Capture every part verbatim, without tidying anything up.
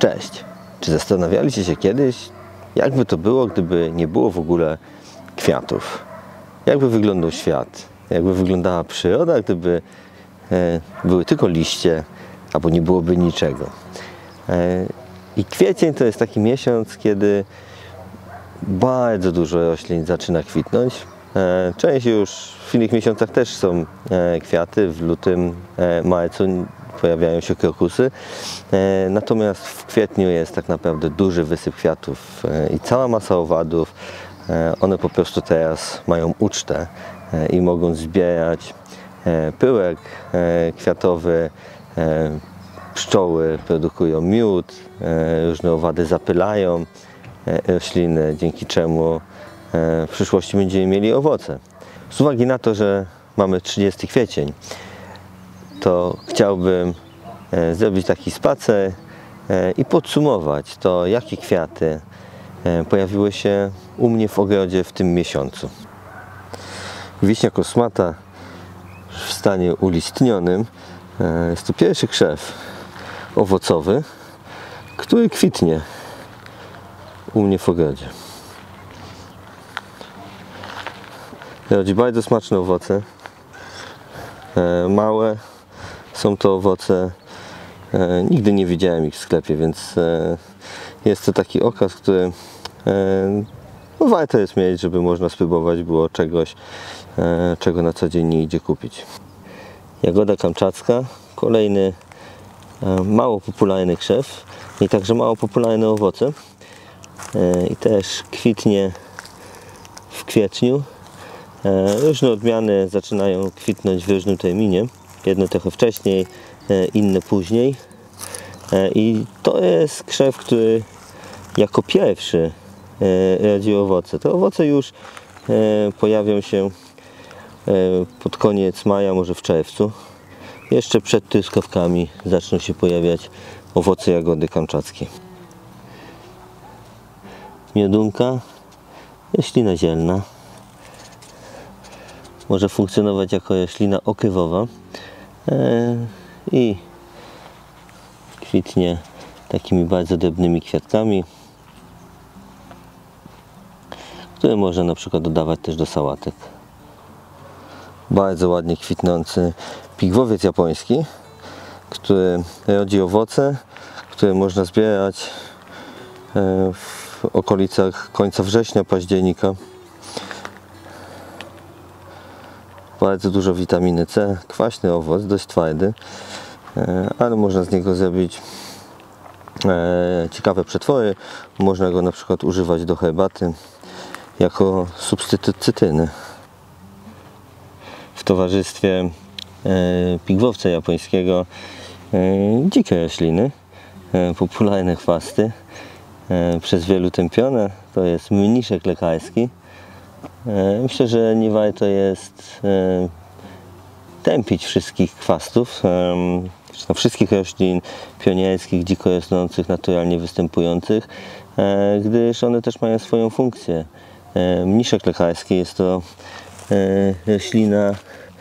Cześć! Czy zastanawialiście się kiedyś, jakby to było, gdyby nie było w ogóle kwiatów? Jakby wyglądał świat? Jakby wyglądała przyroda, gdyby e, były tylko liście, albo nie byłoby niczego? E, I kwiecień to jest taki miesiąc, kiedy bardzo dużo roślin zaczyna kwitnąć. E, część już w innych miesiącach też są e, kwiaty, w lutym, e, marcu pojawiają się krokusy, e, natomiast w kwietniu jest tak naprawdę duży wysyp kwiatów e, i cała masa owadów. E, one po prostu teraz mają ucztę e, i mogą zbierać e, pyłek e, kwiatowy, e, pszczoły produkują miód, e, różne owady zapylają e, rośliny, dzięki czemu e, w przyszłości będziemy mieli owoce. Z uwagi na to, że mamy trzydziesty kwiecień, to chciałbym e, zrobić taki spacer e, i podsumować to, jakie kwiaty e, pojawiły się u mnie w ogrodzie w tym miesiącu. Wiśnia kosmata w stanie ulistnionym e, jest to pierwszy krzew owocowy, który kwitnie u mnie w ogrodzie. Rodzi bardzo smaczne owoce, e, małe. Są to owoce, e, nigdy nie widziałem ich w sklepie, więc e, jest to taki okaz, który e, no, warto jest mieć, żeby można spróbować było czegoś, e, czego na co dzień nie idzie kupić. Jagoda kamczacka, kolejny e, mało popularny krzew i także mało popularne owoce. E, I też kwitnie w kwietniu. E, różne odmiany zaczynają kwitnąć w różnym terminie. Jedne trochę wcześniej, inne później. I to jest krzew, który jako pierwszy rodzi owoce. Te owoce już pojawią się pod koniec maja, może w czerwcu. Jeszcze przed truskawkami zaczną się pojawiać owoce jagody kamczackiej. Miodunka, roślina zielna. Może funkcjonować jako roślina okrywowa. I kwitnie takimi bardzo drobnymi kwiatkami, które można na przykład dodawać też do sałatek. Bardzo ładnie kwitnący pigwowiec japoński, który rodzi owoce, które można zbierać w okolicach końca września, października. Bardzo dużo witaminy C, kwaśny owoc, dość twardy, ale można z niego zrobić ciekawe przetwory. Można go na przykład używać do herbaty jako substytut cytryny. W towarzystwie pigwowca japońskiego dzikie rośliny, popularne chwasty, przez wielu tępione. To jest mniszek lekarski. Myślę, że nie warto jest tępić wszystkich chwastów, no wszystkich roślin pionierskich, dziko rosnących, naturalnie występujących, gdyż one też mają swoją funkcję. Mniszek lekarski jest to roślina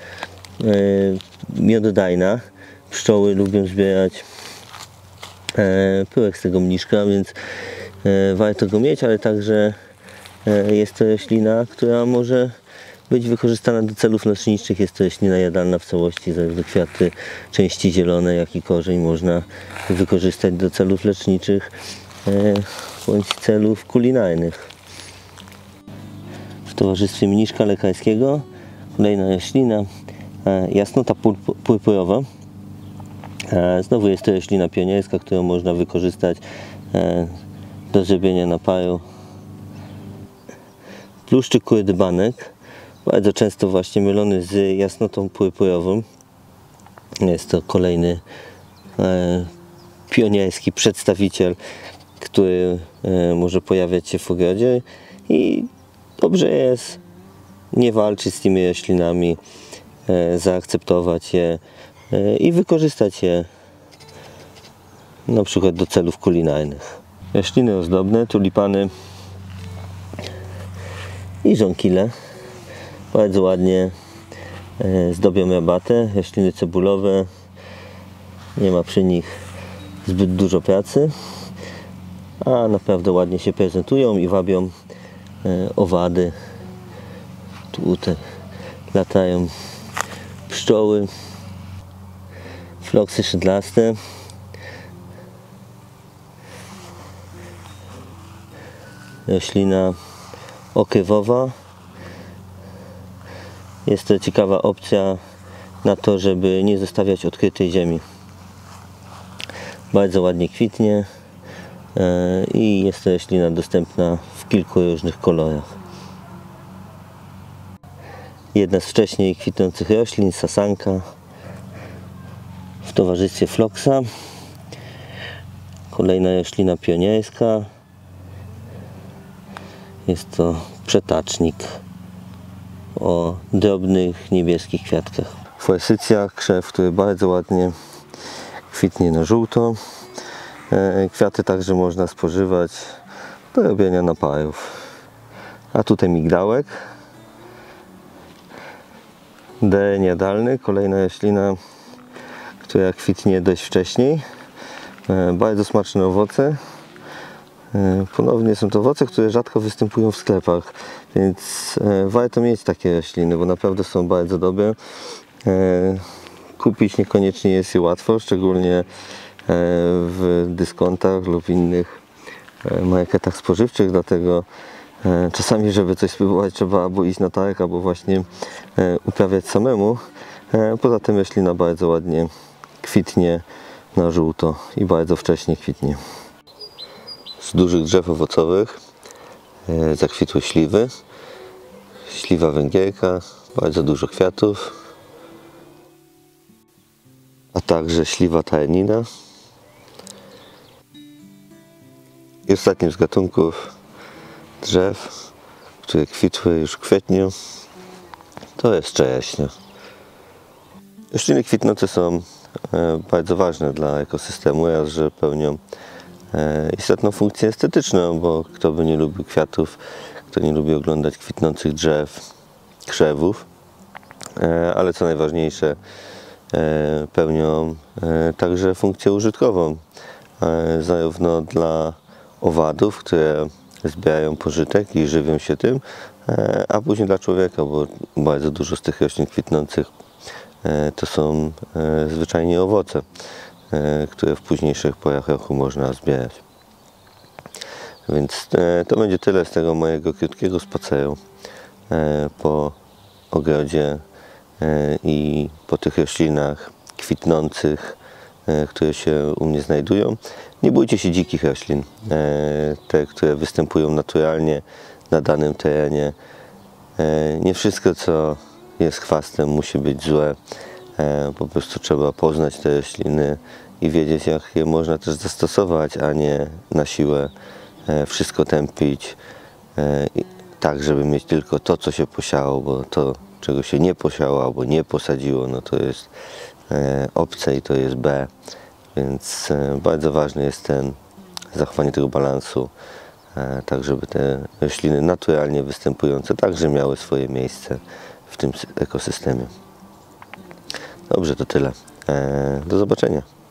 miododajna. Pszczoły lubią zbierać pyłek z tego mniszka, więc warto go mieć, ale także jest to roślina, która może być wykorzystana do celów leczniczych. Jest to roślina jadalna w całości, zarówno kwiaty, części zielone, jak i korzeń można wykorzystać do celów leczniczych bądź celów kulinarnych. W towarzystwie mniszka lekarskiego kolejna roślina, jasnota purpurowa. Znowu jest to roślina pionierska, którą można wykorzystać do zrobienia naparu. Pluszczyk kurdybanek, bardzo często właśnie mylony z jasnotą purpurową. Jest to kolejny e, pionierski przedstawiciel, który e, może pojawiać się w ogrodzie i dobrze jest nie walczyć z tymi roślinami, e, zaakceptować je e, i wykorzystać je na przykład do celów kulinarnych. Rośliny ozdobne, tulipany i żonkile bardzo ładnie zdobią rabatę. Rośliny cebulowe, nie ma przy nich zbyt dużo pracy. a naprawdę ładnie się prezentują i wabią owady. Tutaj latają pszczoły, floksy szydlaste. Roślina okrywowa. Jest to ciekawa opcja na to, żeby nie zostawiać odkrytej ziemi. Bardzo ładnie kwitnie i jest to roślina dostępna w kilku różnych kolorach. Jedna z wcześniej kwitnących roślin, sasanka, w towarzystwie floksa. Kolejna roślina pionierska. Jest to przetacznik o drobnych niebieskich kwiatkach. Forsycja, krzew, który bardzo ładnie kwitnie na żółto. Kwiaty także można spożywać do robienia napojów. A tutaj migdałek. Dereń jadalny, kolejna roślina, która kwitnie dość wcześniej. Bardzo smaczne owoce. Ponownie są to owoce, które rzadko występują w sklepach, więc warto mieć takie rośliny, bo naprawdę są bardzo dobre. Kupić niekoniecznie jest je łatwo, szczególnie w dyskontach lub innych marketach spożywczych, dlatego czasami, żeby coś spróbować, trzeba albo iść na targ, albo właśnie uprawiać samemu. Poza tym roślina bardzo ładnie kwitnie na żółto i bardzo wcześnie kwitnie. Z dużych drzew owocowych zakwitły śliwy. Śliwa węgierka, bardzo dużo kwiatów, a także śliwa taenina. I ostatnim z gatunków drzew, które kwitły już w kwietniu, to jest czereśnia. Rośliny kwitnące są bardzo ważne dla ekosystemu, raz, że pełnią istotną funkcję estetyczną, bo kto by nie lubił kwiatów, kto nie lubi oglądać kwitnących drzew, krzewów, ale co najważniejsze, pełnią także funkcję użytkową, zarówno dla owadów, które zbierają pożytek i żywią się tym, a później dla człowieka, bo bardzo dużo z tych roślin kwitnących to są zwyczajnie owoce, które w późniejszych porach roku można zbierać. Więc to będzie tyle z tego mojego krótkiego spaceru po ogrodzie i po tych roślinach kwitnących, które się u mnie znajdują. Nie bójcie się dzikich roślin, te, które występują naturalnie na danym terenie. Nie wszystko, co jest chwastem, musi być złe. Po prostu trzeba poznać te rośliny i wiedzieć, jak je można też zastosować, a nie na siłę wszystko tępić, tak żeby mieć tylko to, co się posiało, bo to, czego się nie posiało albo nie posadziło, no to jest obce i to jest B. Więc bardzo ważne jest ten zachowanie tego balansu, tak żeby te rośliny naturalnie występujące także miały swoje miejsce w tym ekosystemie. Dobrze, to tyle. Do zobaczenia.